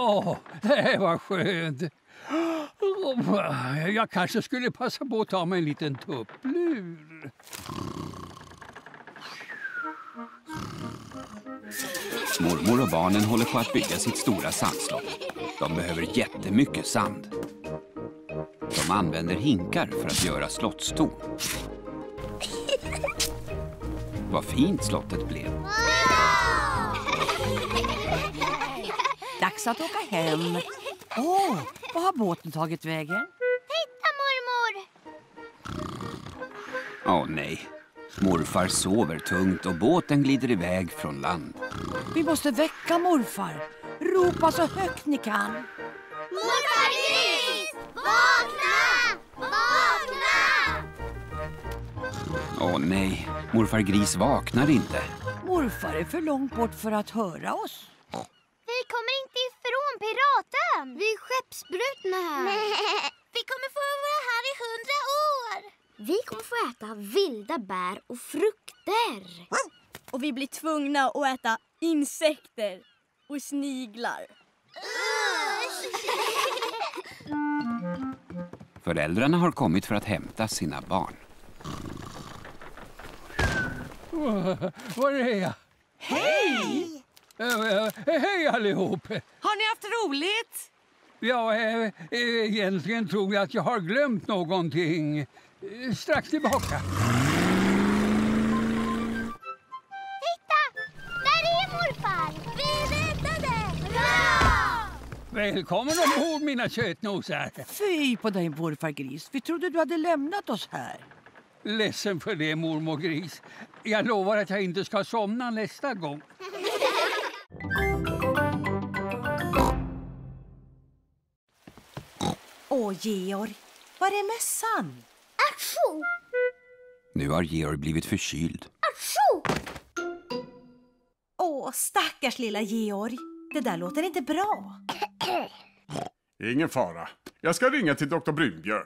det var skönt. Jag kanske skulle passa på att ta mig en liten tupplur. Mormor och barnen håller på att bygga sitt stora sandslott. De behöver jättemycket sand. De använder hinkar för att göra slottston. Vad fint slottet blev. Dags att åka hem. Vad har båten tagit vägen? Titta, mormor! Åh nej. Morfar sover tungt och båten glider iväg från land. Vi måste väcka morfar. Ropa så högt ni kan. Morfar Gris! Vakna! Vakna! Åh nej, morfar Gris vaknar inte. Morfar är för långt bort för att höra oss. Vi kommer inte ifrån piraten. Vi är skeppsbrutna här. Vi kommer få vara här i 100 år. Vi kommer få äta vilda bär och frukter. Och vi blir tvungna att äta insekter och sniglar. Föräldrarna har kommit för att hämta sina barn. Var är jag? Hej! Hej allihop! Har ni haft roligt? Ja, egentligen tror jag att jag har glömt någonting. Strax tillbaka. Titta! Där är morfar! Vi räddade! Bra! Välkommen ombord, mina köttnosar. Fy på dig, morfar Gris. Vi trodde du hade lämnat oss här. Ledsen för det, mormor Gris. Jag lovar att jag inte ska somna nästa gång. Georg, var är mässan? Achoo! Nu har Georg blivit förkyld. Achoo! Stackars lilla Georg. Det där låter inte bra. Ingen fara. Jag ska ringa till doktor Brunbjörn.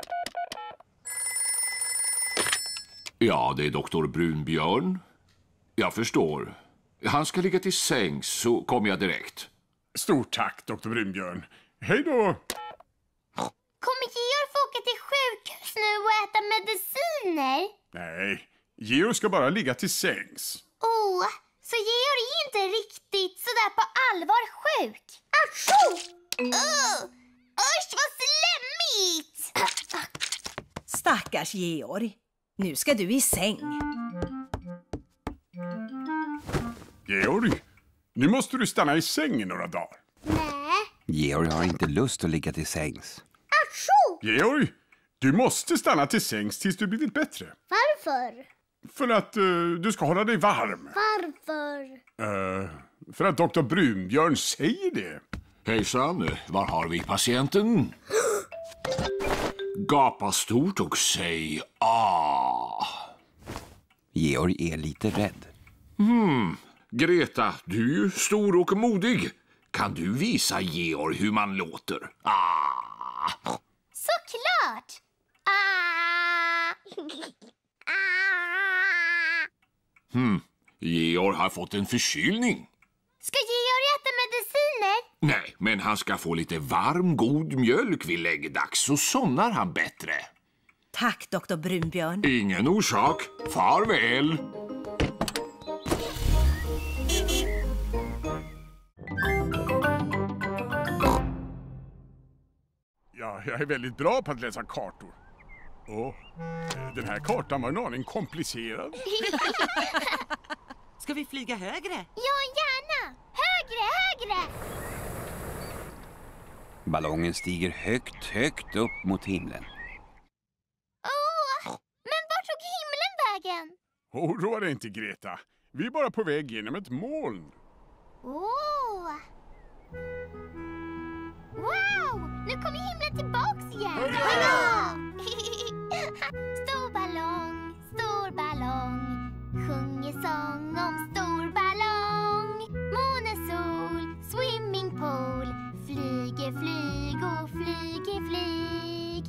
Ja, det är doktor Brunbjörn. Jag förstår. Han ska ligga till sängs, så kommer jag direkt. Stort tack, doktor Brunbjörn. Hej då! Kommer Georg få åka till sjukhus nu och äta mediciner? Nej, Georg ska bara ligga till sängs. Så Georg är inte riktigt sådär på allvar sjuk? Achoo! Usch, vad slemmigt! Stackars Georg. Nu ska du i säng. Georg, nu måste du stanna i sängen några dagar. Nej. Georg har inte lust att ligga till sängs. Achoo! Georg, du måste stanna till sängs tills du blivit bättre. Varför? För att du ska hålla dig varm. Varför? För att doktor Brunbjörn säger det. Hejsan, var har vi patienten? Gapa stort och säg Georg är lite rädd. Greta, du är ju stor och modig. Kan du visa Georg hur man låter? Såklart! Georg har fått en förkylning. Ska Georg äta mediciner? Nej, men han ska få lite varm, god mjölk vid läggdags, så somnar han bättre. Tack, doktor Brunbjörn. Ingen orsak. Farväl. Ja, jag är väldigt bra på att läsa kartor. Den här kartan var en aning komplicerad. Ska vi flyga högre? Ja, gärna! Högre, högre! Ballongen stiger högt, högt upp mot himlen. Men vart tog himlen vägen? Oroa dig inte, Greta. Vi är bara på väg genom ett moln. Wow! Nu kommer himlen tillbaks igen! Hurra! Stor ballong, sjunger sång om stor ballong. Måne, sol, swimmingpool, flyger flyg och flyger flyg.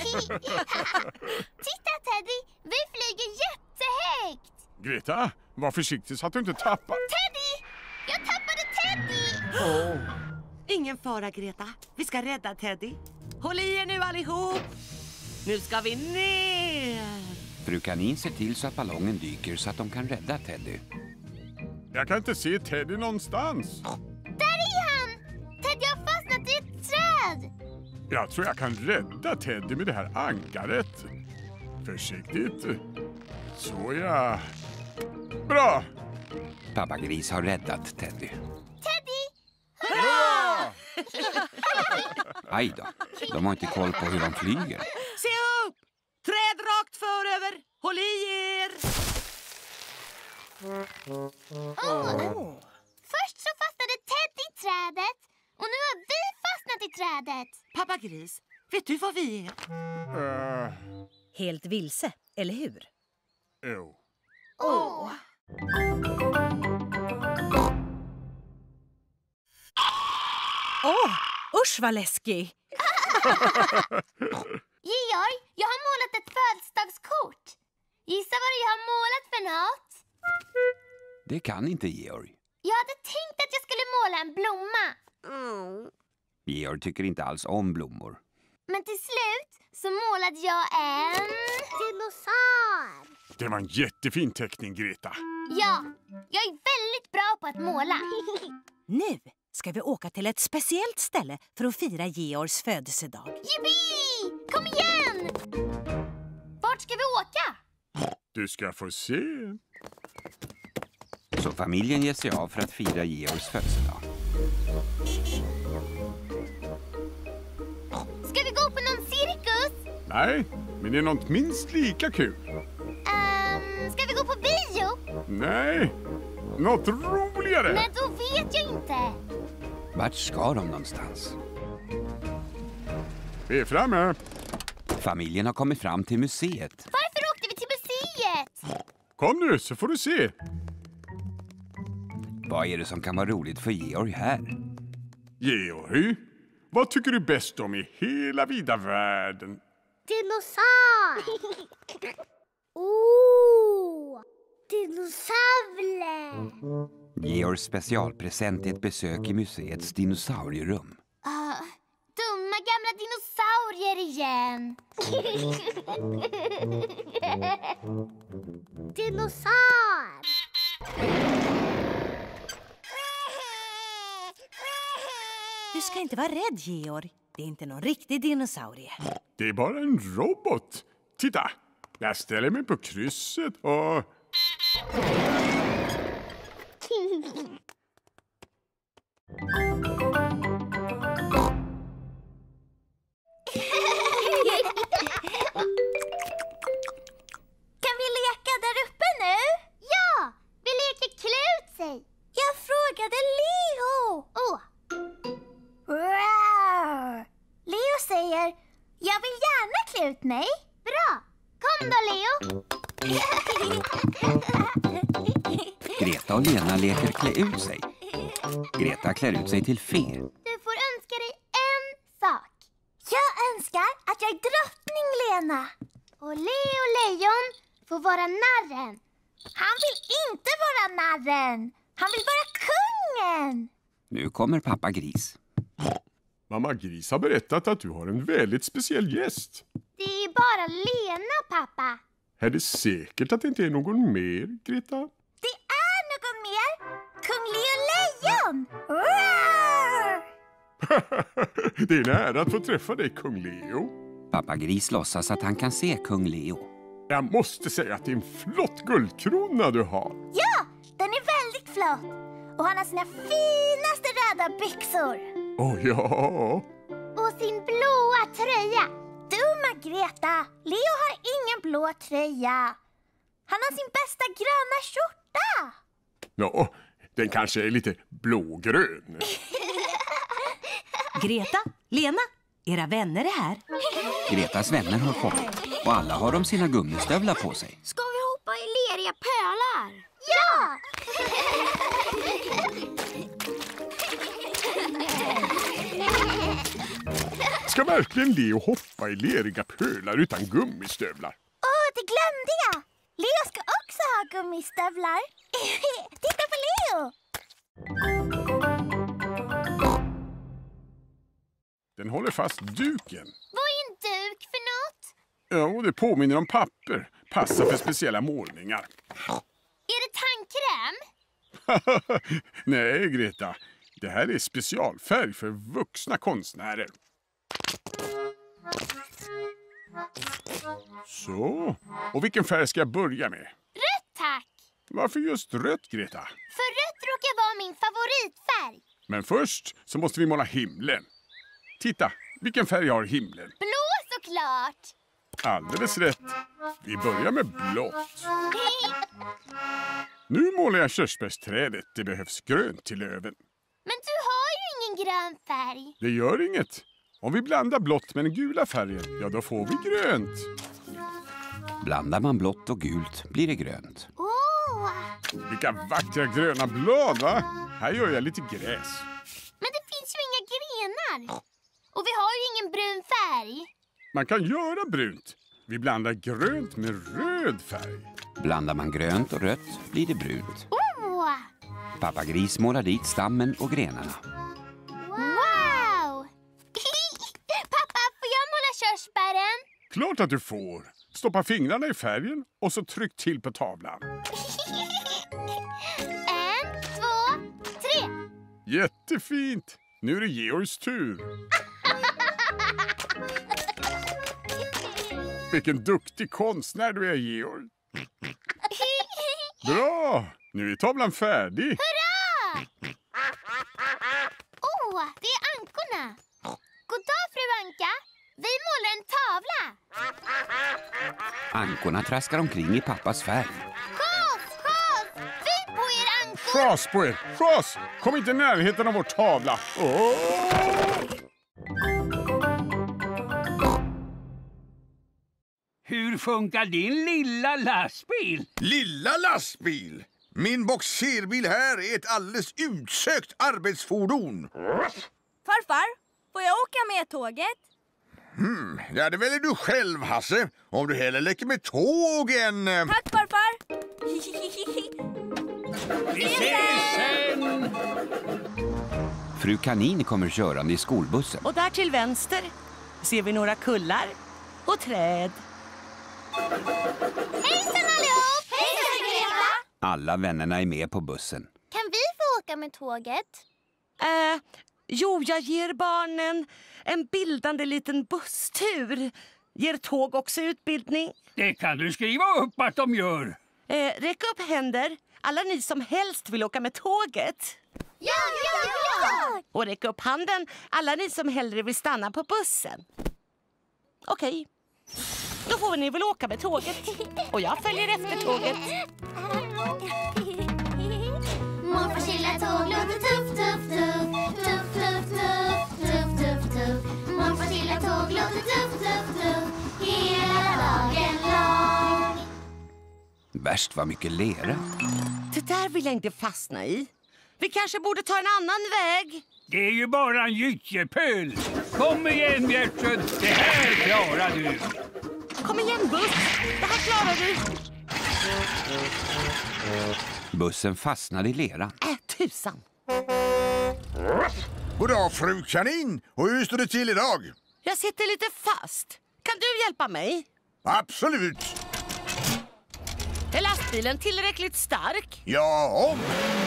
Titta, Teddy, vi flyger jättehögt. Greta, var försiktig så att du inte tappar. Teddy! Jag tappade Teddy! Ingen fara, Greta. Vi ska rädda Teddy. Håll i er nu allihop. Nu ska vi ner. Fru Kanin ser till så att ballongen dyker så att de kan rädda Teddy. Jag kan inte se Teddy någonstans. Där är han! Teddy har fastnat i ett träd. Jag tror jag kan rädda Teddy med det här ankaret. Försiktigt. Så ja. Bra! Pappa Gris har räddat Teddy. Teddy! Hurra! Aj då, de har inte koll på hur de flyger. Se upp! Träd rakt föröver. Håll i er. Först så fastnade Teddy i trädet. Och nu har vi fastnat i trädet. Pappa Gris, vet du vad vi är? Helt vilse, eller hur? Jo. Usch vad läskig! Georg, jag har målat ett födelsedagskort. Gissa vad jag har målat för något? Det kan inte Georg. Jag hade tänkt att jag skulle måla en blomma. Georg tycker inte alls om blommor. Men till slut så målade jag en... dinosaur. Det var en jättefin teckning, Greta. Ja, jag är väldigt bra på att måla. Nu ska vi åka till ett speciellt ställe för att fira Georgs födelsedag. Yippee! Kom igen! Vart ska vi åka? Du ska få se. Så familjen ger sig av för att fira Georgs födelsedag. Ska vi gå på någon cirkus? Nej, men det är något minst lika kul. Ska vi gå på bio? Nej, något roligare. Men då vet jag inte. Vart ska de någonstans? Vi är framme. Familjen har kommit fram till museet. Varför åkte vi till museet? Kom nu så får du se. Vad är det som kan vara roligt för Georg här? Georg, vad tycker du bäst om i hela vida världen? Dinosaur! Dinosaurer! Georgs specialpresent är ett besök i museets dinosaurierum. Dumma gamla dinosaurier igen. Dinosaur! Du ska inte vara rädd, Georg. Det är inte någon riktig dinosaurie. Det är bara en robot. Titta, jag ställer mig på krysset och... Kan vi leka där uppe nu? Ja, vi leker klä ut sig. Jag frågade Leo. Leo säger, jag vill gärna klä ut mig. Bra, kom då Leo. Greta och Lena leker klä ut sig. Greta klär ut sig till fe. Du får önska dig en sak. Jag önskar att jag är drottning, Lena. Och Leo Lejon får vara narren. Han vill inte vara narren. Han vill vara kungen. Nu kommer pappa Gris. Mamma Gris har berättat att du har en väldigt speciell gäst. Det är bara Lena, pappa. Är det säkert att det inte är någon mer, Greta? Det är någon mer. Kung Leo Lejon. Det är en ära att få träffa dig, kung Leo. Pappa Gris låtsas att han kan se kung Leo. Jag måste säga att det är en flott guldkrona du har. Ja, den är väldigt flott. Och han har sina finaste röda byxor. Ja. Och sin blåa tröja. Dumma Greta, Leo har ingen blå tröja. Han har sin bästa gröna skjorta. Ja, den kanske är lite blågrön. Greta, Lena, era vänner är här. Gretas vänner har kommit och alla har de sina gummistövlar på sig. Ska vi hoppa i leriga pölar? Ja! Ska verkligen Leo hoppa i leriga pölar utan gummistövlar? Det glömde jag. Leo ska också ha gummistövlar. Titta på Leo! Den håller fast duken. Vad är en duk för något? Ja, det påminner om papper. Passar för speciella målningar. Är det tandkräm? Nej, Greta. Det här är specialfärg för vuxna konstnärer. Så. Och vilken färg ska jag börja med? Rött, tack! Varför just rött, Greta? För rött råkar vara min favoritfärg. Men först så måste vi måla himlen. Titta, vilken färg har himlen? Blå såklart! Alldeles rätt. Vi börjar med blått. Nu målar jag körsbärsträdet. Det behövs grönt till löven. Men du har ju ingen grön färg. Det gör inget. Om vi blandar blått med den gula färgen, ja då får vi grönt. Blandar man blått och gult blir det grönt. Åh! Vilka vackra gröna blad, va? Här gör jag lite gräs. Men det finns ju inga grenar. Och vi har ju ingen brun färg. Man kan göra brunt. Vi blandar grönt med röd färg. Blandar man grönt och rött blir det brunt. Åh! Pappa Gris målar dit stammen och grenarna. Wow! Pappa, får jag måla körsbären? Klart att du får. Stoppa fingrarna i färgen och så tryck till på tavlan. 1, 2, 3. Jättefint. Nu är det Georgs tur. Vilken duktig konstnär du är, Georg. Bra! Nu är tavlan färdig. Hurra! Åh, det är ankorna. God dag, fru Anka. Vi målar en tavla. Ankorna traskar omkring i pappas färg. Schas, schas! Fy på er ankor! Schas på er! Schas! Kom inte i närheten av vår tavla. Hur funkar din lilla lastbil? Lilla lastbil? Min boxerbil här är ett alldeles utsökt arbetsfordon. Farfar, får jag åka med tåget? Ja, det väljer du själv, Hasse. Om du hellre leker med tåg än... Tack, farfar! Vi ses sen! Fru Kanin kommer körande i skolbussen. Och där till vänster ser vi några kullar och träd. Hejsan allihop! Hejsan Greta! Alla vännerna är med på bussen. Kan vi få åka med tåget? Jo, jag ger barnen en bildande liten busstur. Ger tåg också utbildning? Det kan du skriva upp att de gör. Räck upp händer. Alla ni som helst vill åka med tåget. Ja, ja, ja! Och räck upp handen. Alla ni som hellre vill stanna på bussen. Okej. Då får ni väl åka med tåget. Och jag följer efter tåget. Morfars lilla tåg låter tuff, tuff, tuff. Tuff, tuff, tuff. Tuff, tuff, tuff. Morfars lilla tåg låter tuff, tuff, tuff. Hela dagen lång. Värst var mycket lera. Det där vill jag inte fastna i. Vi kanske borde ta en annan väg. Det är ju bara en gyttjepöl. Kom igen, Bjärtsjö. Det här klarar du. Kom igen, buss. Det här klarar du. Bussen fastnade i leran. Tusan. Goddag, fru Kanin. Och hur står det till idag? Jag sitter lite fast. Kan du hjälpa mig? Absolut. Är lastbilen tillräckligt stark? Ja.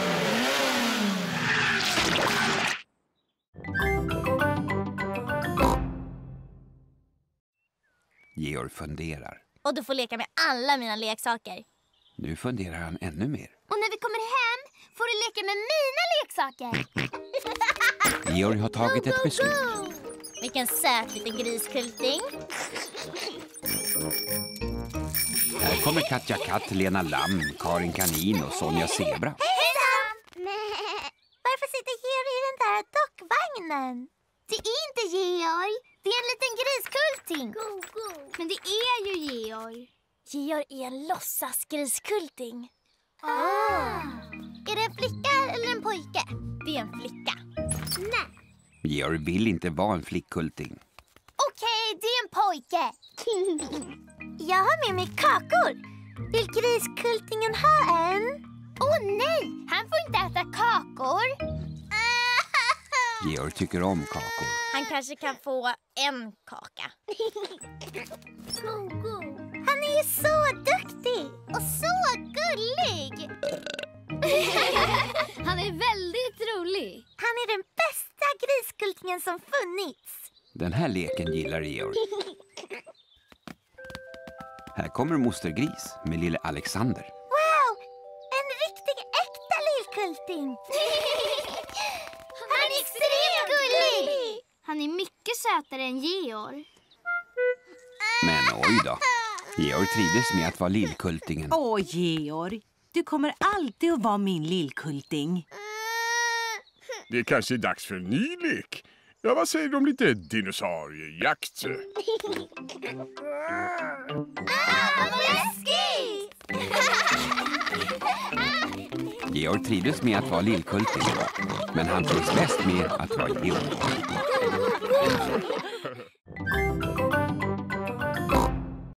Georg funderar. Och du får leka med alla mina leksaker. Nu funderar han ännu mer. Och när vi kommer hem får du leka med mina leksaker. Georg har tagit ett beslut. Vilken söt liten griskulting. Här kommer Katja Katt, Lena Lamm, Karin Kanin och Sonja Zebra. Hejsan! Varför sitter Georg i den där dockvagnen? Det är inte Georg. Det är en liten griskulting. Men det är ju Georg. Georg är en låtsasgriskulting. Är det en flicka eller en pojke? Det är en flicka. Nej. Georg vill inte vara en flickkulting. Okej, det är en pojke. Jag har med mig kakor. Vill griskultingen ha en? Nej, han får inte äta kakor. Georg tycker om kakor. Han kanske kan få en kaka. Han är ju så duktig och så gullig. Han är väldigt rolig. Han är den bästa griskultingen som funnits. Den här leken gillar Georg. Här kommer moster Gris med lille Alexander. Wow! En riktig äkta lillkulting. Han är extremt gullig. Han är mycket sötare än Georg. Men oj då. Georg trivdes med att vara lillkultingen. Åh, Georg. Du kommer alltid att vara min lillkulting. Det kanske är dags för en ny lek. Ja, vad säger du om lite dinosauriejakt? Georg trivdes med att vara lillkultingen. Men han trivs bäst med att vara Georg.